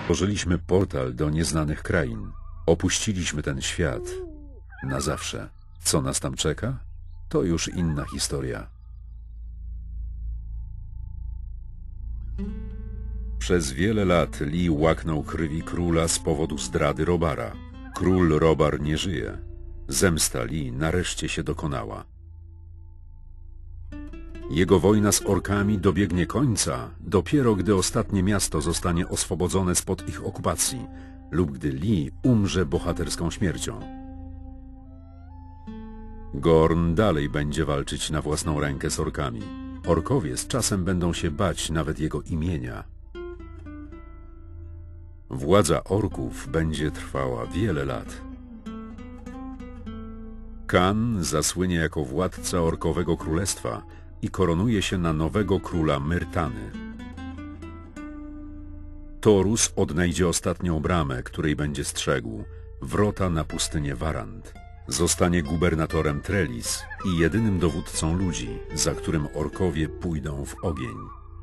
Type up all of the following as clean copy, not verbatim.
Otworzyliśmy portal do nieznanych krain. Opuściliśmy ten świat. Na zawsze. Co nas tam czeka? To już inna historia. Przez wiele lat Lee łaknął krwi króla z powodu zdrady Robara. Król Robar nie żyje. Zemsta Lee nareszcie się dokonała. Jego wojna z orkami dobiegnie końca dopiero gdy ostatnie miasto zostanie oswobodzone spod ich okupacji lub gdy Lee umrze bohaterską śmiercią. Gorn dalej będzie walczyć na własną rękę z orkami. Orkowie z czasem będą się bać nawet jego imienia. Władza orków będzie trwała wiele lat. Khan zasłynie jako władca orkowego królestwa i koronuje się na nowego króla Myrtany. Torus odnajdzie ostatnią bramę, której będzie strzegł, wrota na pustynię Warand. Zostanie gubernatorem Trellis i jedynym dowódcą ludzi, za którym orkowie pójdą w ogień.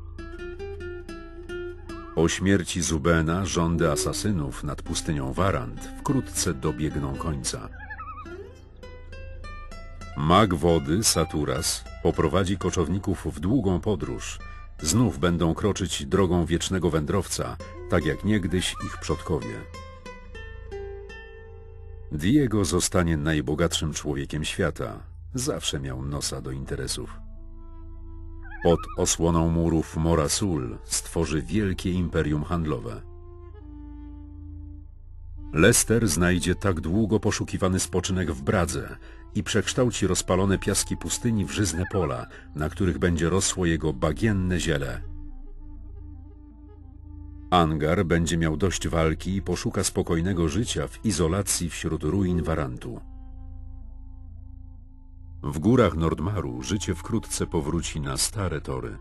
Po śmierci Zubena rządy asasynów nad pustynią Warand wkrótce dobiegną końca. Mag wody, Saturas, poprowadzi koczowników w długą podróż. Znów będą kroczyć drogą wiecznego wędrowca, tak jak niegdyś ich przodkowie. Diego zostanie najbogatszym człowiekiem świata. Zawsze miał nosa do interesów. Pod osłoną murów Morasul stworzy wielkie imperium handlowe. Lester znajdzie tak długo poszukiwany spoczynek w Bradze i przekształci rozpalone piaski pustyni w żyzne pola, na których będzie rosło jego bagienne ziele. Angar będzie miał dość walki i poszuka spokojnego życia w izolacji wśród ruin Warantu. W górach Nordmaru życie wkrótce powróci na stare tory.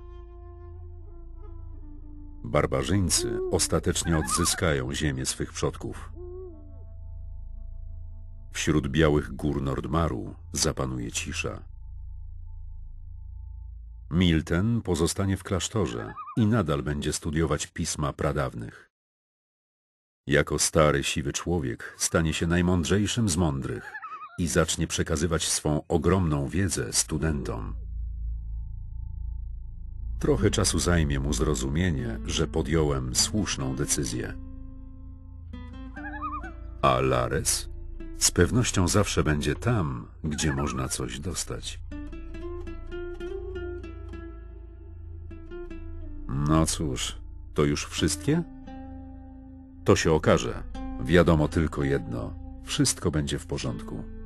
Barbarzyńcy ostatecznie odzyskają ziemię swych przodków. Wśród białych gór Nordmaru zapanuje cisza. Milten pozostanie w klasztorze i nadal będzie studiować pisma pradawnych. Jako stary, siwy człowiek stanie się najmądrzejszym z mądrych i zacznie przekazywać swą ogromną wiedzę studentom. Trochę czasu zajmie mu zrozumienie, że podjąłem słuszną decyzję. A Lares? Z pewnością zawsze będzie tam, gdzie można coś dostać. No cóż, to już wszystkie? To się okaże. Wiadomo tylko jedno. Wszystko będzie w porządku.